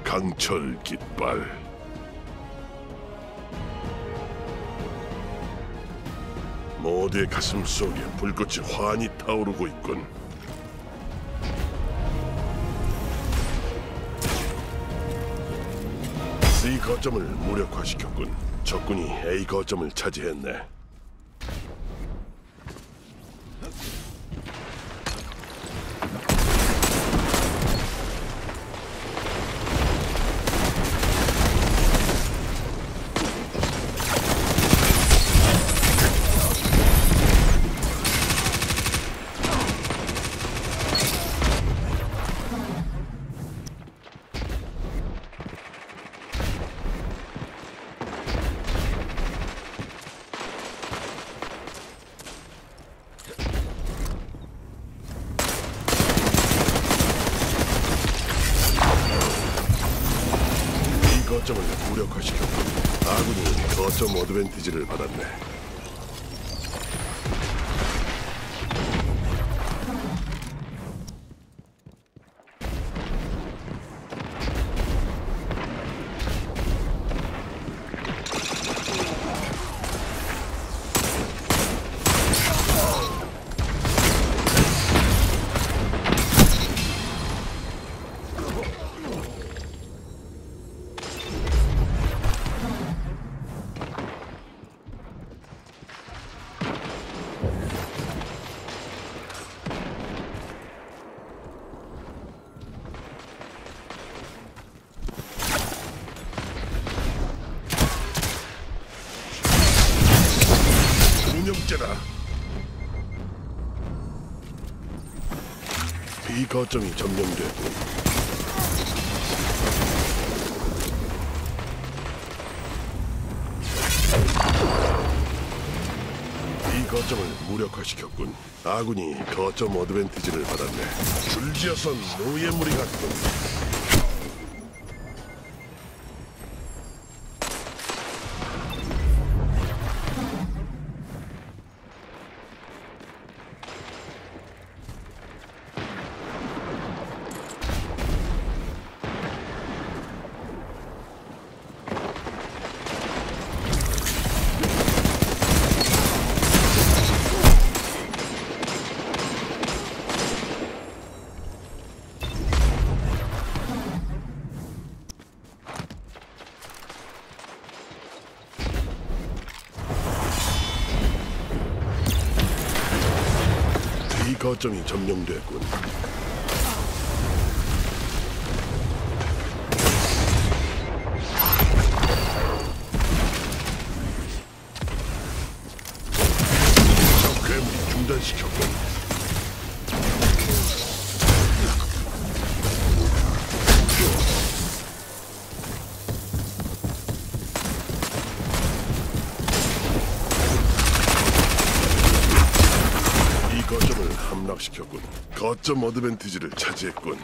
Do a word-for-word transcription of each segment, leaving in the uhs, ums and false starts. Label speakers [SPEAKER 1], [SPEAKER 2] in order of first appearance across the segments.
[SPEAKER 1] 강철 깃발. 모두의 가슴 속에 불꽃이 환히 타오르고 있군. C 거점을 무력화시켰군. 적군이 A 거점을 차지했네. 거점을 무력화시켰군. 아군이 거점 어드밴티지를 받았네. 운영자다. B 거점이 점령됐군. B 거점을 무력화시켰군. 아군이 거점 어드밴티지를 받았네. 줄지어서 노예 무리 같군. B 거점이 점령됐군. 적 괴물이 중단시켰군. 거점을 함락시켰군. 거점 어드밴티지를 차지했군.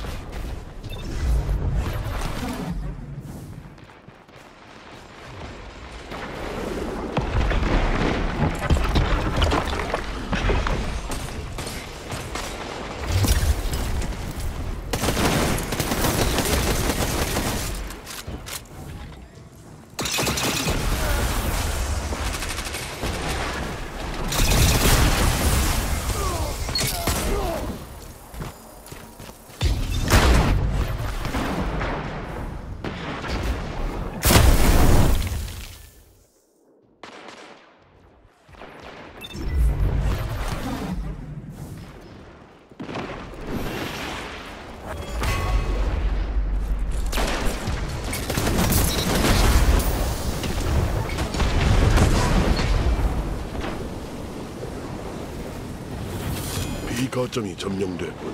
[SPEAKER 1] B 거점이 점령됐군.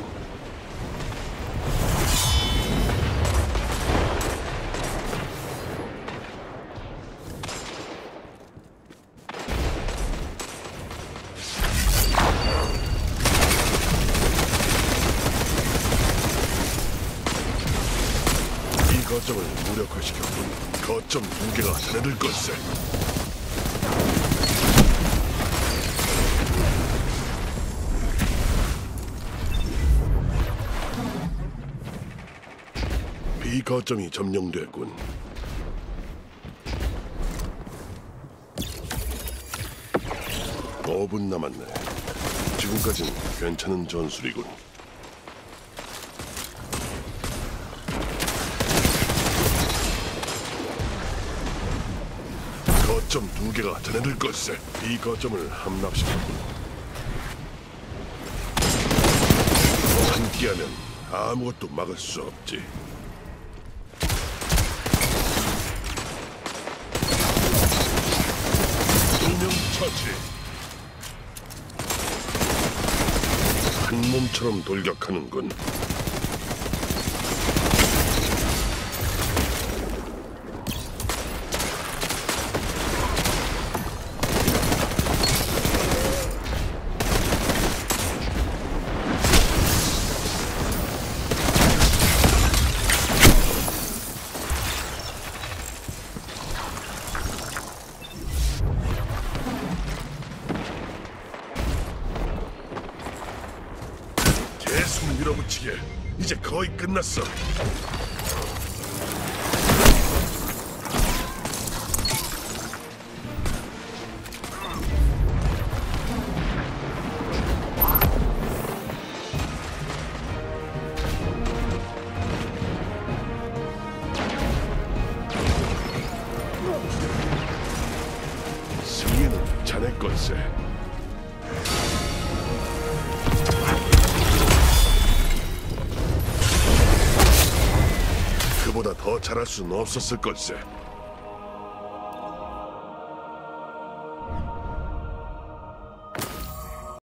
[SPEAKER 1] B 거점을 무력화시켰군. 거점 두 개가 자네들 걸세. B A 거점이 점령됐군. 오 분 남았네. 지금까진 괜찮은 전술이군. 거점 두 개가 자네들 걸세. 이 거점을 함락시켰군. 함께하면 아무것도 막을 수 없지. 두 명 처치. 한 몸처럼 돌격하는군. 계속 밀어붙이게. 이제 거의 끝났어. 승리는 자네 걸세. 그보다 더 잘할 수는 없었을 걸세.